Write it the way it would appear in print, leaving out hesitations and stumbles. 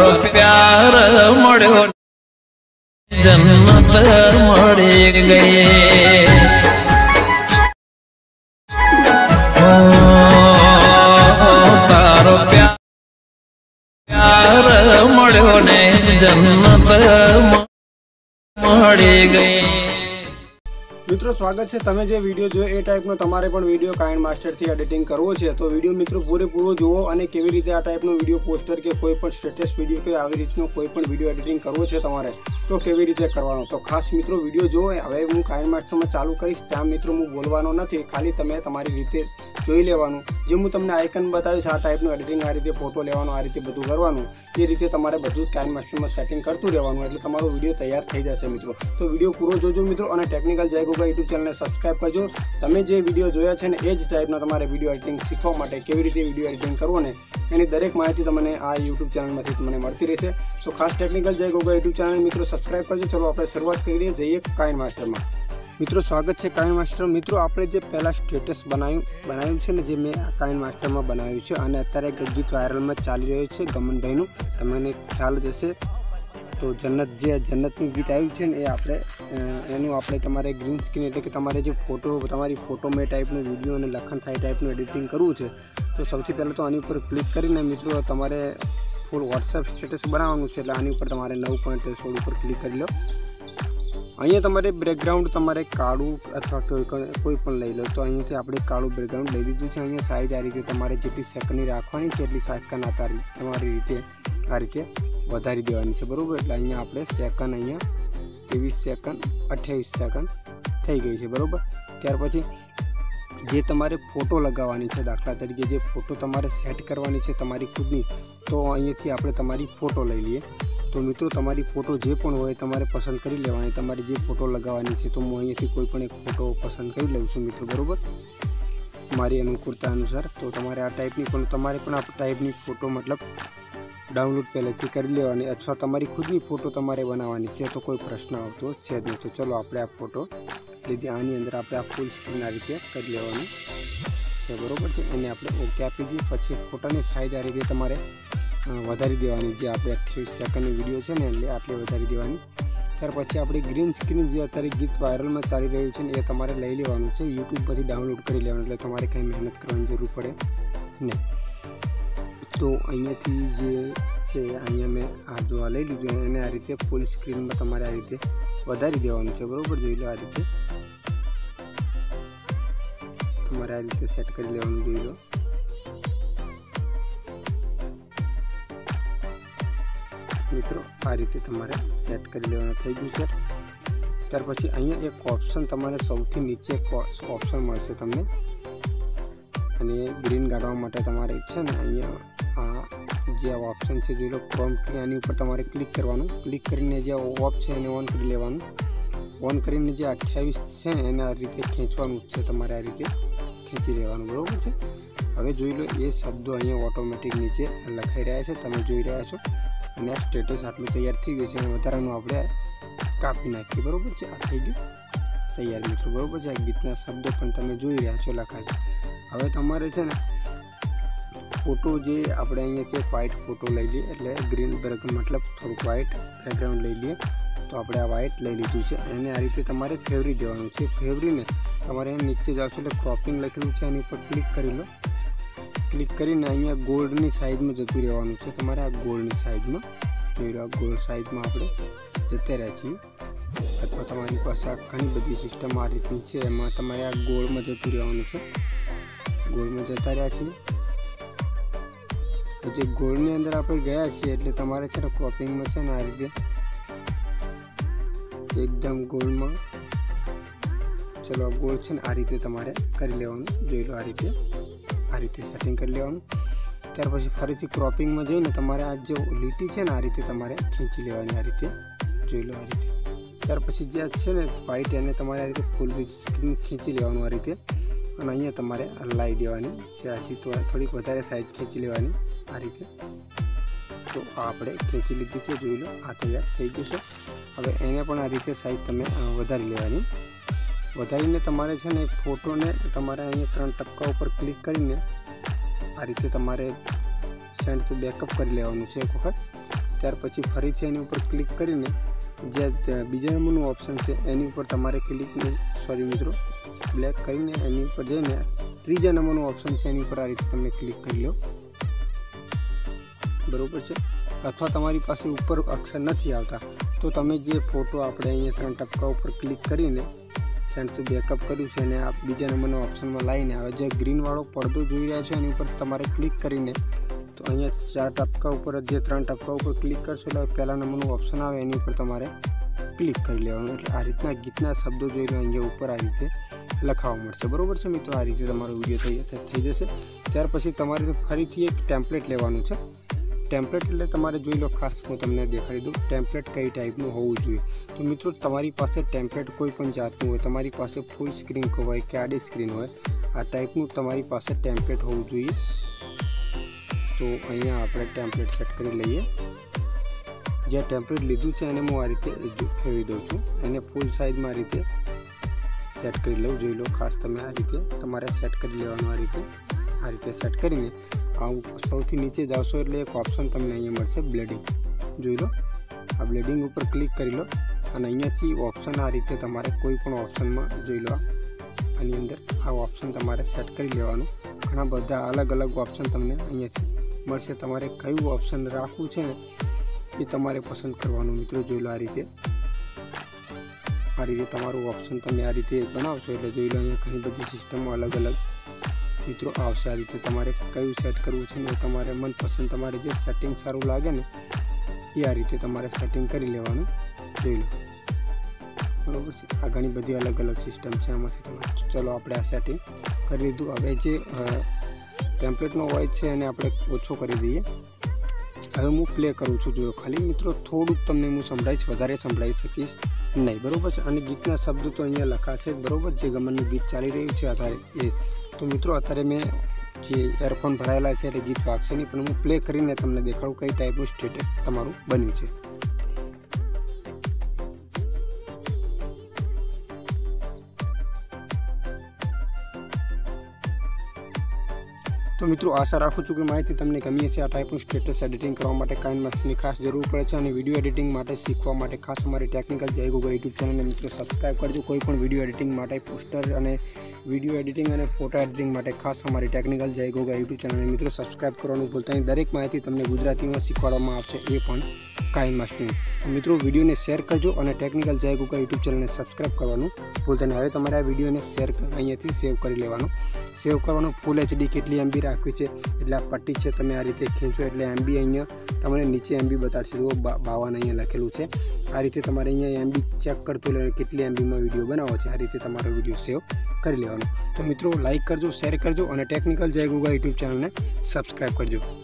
तारो प्यार मड़ो जन्नत मड़ी गई तारो प्यार मड़ो ने जन्नत मड़ी गई। मित्रों स्वागत है तमे जे वीडियो जो ए टाइपनो तमारे पण वीडियो काइनमास्टर थी एडिटिंग करवो छे तो वीडियो मित्रों पूरेपूरो जुओ अने केवी रीते आ टाइपनो वीडियो पोस्टर के कोई पण स्टेटस वीडियो के आवी रीतनो कोई पण वीडियो एडिटिंग करवो छे तमारे तो केवी रीते करवानो तो खास मित्रों वीडियो जो हवे हूँ काइनमास्टर में चालू करीश त्यां मित्रों हूँ बोलवानो नथी खाली तमे तमारी रीते जोई लेवानुं जे हूँ तमने आइकन बतावीश आ टाइपनो एडिटिंग आ रीते फोटो लेवानो आ रीते बधुं करवानुं ए रीते तमारे बधुं काइनमास्टर में सेटिंग करतुं रहेवानुं एटले तमारो वीडियो तैयार थई जशे मित्रों। तो वीडियो पूरो जोजो मित्रों अने technical Jai Goga YouTube channel ने सब्सक्राइब करजो। तमे जे वीडियो जोया छे ने ए ज टाइपना तमारे वीडियो एडिटिंग शीखवा माटे केवी रीते वीडियो एडिटिंग करवो ने एनी दरेक माहिती तमने आ यूट्यूब चैनल मांथी तमने मळती रहेशे। तो खास technical Jai Goga YouTube channel मित्रों सब्सक्राइब करजो। चलो आपणे शरूआत करीए जईए काइनमास्टर में। मित्रों स्वागत है काइनमास्टर। मित्रों आपणे जे पहला स्टेटस बनाव्युं छे ने जे मैं काइनमास्टर में बनाव्युं छे अने अत्यारे एक गीत वायरल में चाली रह्युं छे गमनभाईनुं तमने ख्याल ज हशे। तो जन्नतनुं गीत आव्युं छे ने ए आपणे एनुं आपणे तमारे ग्रीन स्क्रीन एटले के तमारे जो फोटो तमारी फोटो में टाइपनो विडियो अने लखन थाय टाइपनुं एडिटिंग करवुं छे तो सौथी पहला तो आनी पर क्लिक करीने मित्रों तमारे फूल वॉट्सएप स्टेटस बनाववानुं छे एटले आनी पर तमारे 9.16 पर क्लिक करी लो। अहीं तमारे बैकग्राउंड तमारे काळू अथवा कोई पण लई लो तो अहींथी आपणे काळू बैकग्राउंड लई लीधुं छे। अहीं साइज आ रीते तमारे जेटली सेकंडनी राखवानी छे एटली सेकंड तमारी रीते आ रीते वधारी देवानी छे बरोबर। एटले अहीं आपणे सेकंड अहीं 23 सेकंड 28 सेकंड थई गई छे बरोबर। त्यार पछी जे तमारे फोटो लगाववानी छे दाखला तरीके जे फोटो तमारे सेट करवानी छे तमारी खुदनी तो अहींथी आपणे तमारी फोटो लई लीए। तो मित्रों तमारी फोटो जे पण होय तमारे पसंद करी लेवानी तमारी जे फोटो लगाववानी छे तो हूँ अहींथी कोई पण एक फोटो पसंद करी लऊं छुं मित्रों बरोबर मारी अनुकूलता अनुसार। तो तमारे आ टाइपनी पण तमारे पण आ टाइपनी फोटो मतलब डाउनलॉड पहलेथी करी लेवानी अथवा तमारी खुदनी फोटो तमारे बनाववानी छे तो कोई प्रश्न आवतो छे ज नहीं। तो चलो आपणे आ फोटो लीधी आनी अंदर आपणे आ फूल स्क्रीन आ रीते करी लेवानी छे बरोबर छे। एने आपणे ओके आपी दीए पछी फोटानी साइज आ रीते तमारे वधारी देवानी जे आपणे 28 सेकंडनी विडियो छे ने એટલે આટલી વધારી દેવાની। ત્યાર પછી આપણી ગ્રીન સ્ક્રીન જે અત્યારે ગીત વાયરલમાં ચાલી રહ્યું છે ને એ તમારે લઈ લેવાનું છે YouTube પરથી ડાઉનલોડ કરી લેવાનું એટલે તમારે કંઈ મહેનત કરવાની જરૂર પડે નહીં। તો અહીંયાથી જે છે અહીંયા મેં આ જોવા લઈ લીધું એને આ રીતે ફૂલ સ્ક્રીનમાં તમારે આ રીતે વધારી દેવાનું છે બરોબર। જોઈ લો આ રીતે તમારે આ રીતે સેટ કરી લેવાનું જોઈ લો। मित्रों आ रीते तमारे सेट कर लेवानुं थई गयुं छे। त्यार पछी अहींया एक ऑप्शन तमारे सौथी नीचे ऑप्शन मळशे तमने अने ग्रीन काढवा माटे तमारे छे ने अहींया आ जे ऑप्शन छे जोई लो प्रॉम्प्ट की आनी उपर तमारे क्लिक करवानुं। क्लिक करीने जे ऑफ छे एने ऑन करी लेवानुं। ऑन करीने जे 28 छे ने एने आ रीते खेंचवानुं छे तमारे आ रीते खेंची लेवानुं बरोबर छे। हवे जोई लो ए शब्दों अहींया ऑटोमेटिक नीचे लखाई रह्या छे तमे जोई रह्या छो અને આ સ્ટેટસ આટલું તૈયાર થઈ ગયું છે અને વધારાનું આપણે કાપી નાખીએ બરોબર છે। આ થઈ ગયું તૈયાર મિત્રો બરોબર છે। આ ગીતના શબ્દો પણ તમે જોઈ રહ્યા છો લખાય છે। હવે તમારે છે ને ફોટો જે આપણે અહીંયાથી એક વ્હાઇટ ફોટો લઈ લઈએ એટલે ગ્રીન બેક मतलब થોડુંક વ્હાઇટ બેકગ્રાઉન્ડ લઈ લઈએ તો આપણે આ વ્હાઇટ લઈ લીધું છે એને આ રીતે તમારે ફેવરી દેવાનું છે। ફેવરીને તમારે નીચે જાવશો એટલે ક્રોપિંગ લખેલું છે એની ઉપર ક્લિક કરી લો। क्लिक करीने अहींया गोल्डनी साइज में जतुं रहेवानुं छे तमारे आ गोल्डनी साइज में जोई लो। आ गोल्ड साइज में आपणे जता रह्या छीए अथवा तमारी पासे आ घणी बधी सिस्टम आ रीतनी छे एमां तमारे आ गोल्ड में जतुं रहेवानुं छे। गोल्ड में जता रह्या छीए तो जे गोल्डनी अंदर आपणे गया छीए एटले तमारे छे ने क्रॉपिंग में छे ने आ रीते एकदम गोल्ड में चलो गोल्ड छे ने आ रीते तमारे करी लेवानुं जोई लो। आ रीते सेटिंग कर लेवानुं। त्यार पछी फरीथी क्रॉपिंग में जईने तमारे आ जो लीटी छे ने आ रीते तमारे खींची लेवानी आ रीते जोई लो। आ रीते त्यार पछी जे छे ने व्हाइट एने तमारे आ रीते फूल स्क्रीन खींची लेवानुं आ रीते अने अहींया तमारे लाई देवानी छे। हजी तो थोड़ीक वधारे साइज खींची लेवानी आ रीते। तो आपणे खींची लीधी छे जोई लो। आ तैयार थई गयुं छे। हवे एने पण आ रीते साइज तमे वधारी लेवानी। वधारीने तमारे छे ने फोटो ने तमारे अहीं 3 टपका पर क्लिक करीने आ रीते तमारे सेंड टू बेकअप करी लेवानुं छे एक वखत। ત્યાર પછી ફરીથી એની ઉપર ક્લિક કરીને જે બીજા નંબરનું ઓપ્શન છે એની ઉપર તમારે મિત્રો બ્લેક કરીને એની ઉપર જઈને ત્રીજા નંબરનું ઓપ્શન છે એની ઉપર આ રીતે તમે ક્લિક કરી લો, બરાબર છે। અથવા તમારી પાસે ઉપર અક્ષર નથી આવતા તો તમે જે ફોટો આપણે અહીંયા 3 ટપકા ઉપર ક્લિક કરીને સેન્ડ ટુ બેકઅપ કર્યું છે અને આ બીજા નંબરના ઓપ્શનમાં લાવીને આવે જે ગ્રીનવાળો પડદો જોઈ રહ્યા છો એની ઉપર તમારે ક્લિક કરીને તો અહીંયા 4 ટપકા ઉપર જે 3 ટપકા ઉપર ક્લિક કરશો એટલે પહેલા નંબરનું ઓપ્શન આવે એની ઉપર તમારે ક્લિક કરી લેવાનું। એટલે આ રીતના ગીતના શબ્દો જોઈ લો અહીંયા ઉપર આ રીતે લખાવા મળશે, બરાબર છે મિત્રો। આ રીતે તમારો વિડીયો થઈ જશે। ત્યાર પછી તમારે ફરીથી એક ટેમ્પલેટ લેવાનું છે। ટેમ્પલેટ એટલે તમારે જોઈ લો, ખાસ હું તમને દેખાડી દઉં ટેમ્પલેટ કઈ ટાઈપનું હોવું જોઈએ। તો મિત્રો તમારી પાસે ટેમ્પલેટ કોઈ પણ જાતનું હોય, તમારી પાસે ફૂલ સ્ક્રીન હોય કે આડી સ્ક્રીન હોય, આ ટાઈપનું તમારી પાસે ટેમ્પલેટ હોવું જોઈએ। તો અહીંયા આપણે ટેમ્પલેટ સેટ કરી લઈએ। જે ટેમ્પલેટ લીધું છે એને હું આ રીતે ફેરવી દઉં છું, એને ફૂલ સાઇઝમાં આ રીતે સેટ કરી લઉં। જોઈ લો, ખાસ તમે આ રીતે તમારે સેટ કરી લેવાનું। આ રીતે સેટ કરીને સૌથી નીચે જાવશો એટલે એક ઓપ્શન તમને અહીંયા મળશે બ્લેડિંગ, જોઈ લો। આ બ્લેડિંગ ઉપર ક્લિક કરી લો અને અહીંયાથી ઓપ્શન આ રીતે તમારે કોઈ પણ ઓપ્શનમાં જોઈ લો, આની અંદર આ ઓપ્શન તમારે સેટ કરી લેવાનું। ઘણા બધા અલગ અલગ ઓપ્શન તમને અહીંયાથી મળશે, તમારે કયું ઓપ્શન રાખવું છે ને એ તમારે પસંદ કરવાનું મિત્રો। જોઈ લો, આ રીતે તમારું ઓપ્શન તમે આ રીતે બનાવશો એટલે જોઈ લો અહીંયા ઘણી બધી સિસ્ટમો અલગ અલગ મિત્રો આવશે। આ રીતે તમારે કયું સેટ કરવું છે ને તમારે મનપસંદ તમારે જે સેટિંગ સારું લાગે ને એ આ રીતે તમારે સેટિંગ કરી લેવાનું, જોઈ લો, બરાબર છે। આ ઘણી બધી અલગ અલગ સિસ્ટમ છે આમાંથી તમારે। ચલો આપણે આ સેટિંગ કરી લીધું। હવે જે ટેમ્પલેટનો વોઇસ છે એને આપણે ઓછો કરી દઈએ। હવે હું પ્લે કરું છું, જોયો ખાલી મિત્રો થોડુંક તમને હું સંભળાવીશ, વધારે સંભળાવી શકીશ નહીં, બરાબર છે। અને ગીતના શબ્દો તો અહીંયા લખાશે જ, બરાબર। જે ગમનનું ગીત ચાલી રહ્યું છે અત્યારે એ તો મિત્રો અત્યારે મેં જે એરફોન ભરાયેલા છે એટલે ગીત વાગશે નહીં, પણ હું પ્લે કરીને તમને દેખાડું કઈ ટાઈપનું સ્ટેટસ તમારું બન્યું છે। તો મિત્રો આશા રાખું છું કે માહિતી તમને ગમી હશે। આ ટાઈપનું સ્ટેટસ એડિટિંગ કરવા માટે કાઇનમાસ્ટરની ખાસ જરૂર પડે છે અને વિડીયો એડિટિંગ માટે શીખવા માટે ખાસ અમારી ટેકનિકલ જય ગોગા યુટ્યુબ ચેનલને મિત્રો સબસ્ક્રાઈબ કરજો। કોઈ પણ વિડીયો એડિટિંગ માટે, પોસ્ટર અને વિડીયો એડિટિંગ અને ફોટો એડિટિંગ માટે ખાસ અમારી ટેકનિકલ જય ગોગા યુટ્યુબ ચેનલને મિત્રો સબસ્ક્રાઈબ કરવાનું ભૂલતા નહીં। દરેક માહિતી તમને ગુજરાતીમાં શીખવાડવામાં આવશે, એ પણ કાઇનમાસ્ટરની। મિત્રો વિડીયોને શેર કરજો અને ટેકનિકલ જય ગોગા યુટ્યુબ ચેનલને સબસ્ક્રાઈબ કરવાનું ભૂલતા નહીં। હવે તમારે આ વિડીયોને શેર અહીંયાથી સેવ કરી લેવાનું। સેવ કરવાનું ફૂલ HD કેટલી MB રાખવી છે એટલે આ પટ્ટી છે તમે આ રીતે ખેંચો એટલે MB અહીંયા તમને નીચે MB બતાડશે, જો 52 અહીંયા લખેલું છે। આ રીતે તમારે અહીંયા MB ચેક કરતું લેવાનું કેટલી MBમાં વિડીયો બનાવો છે, આ રીતે તમારો વિડીયો સેવ કરી લેવાનો। તો મિત્રો લાઇક કરજો, શેર કરજો અને ટેકનિકલ જય ગોગા યુટ્યુબ ચેનલને સબસ્ક્રાઈબ કરજો।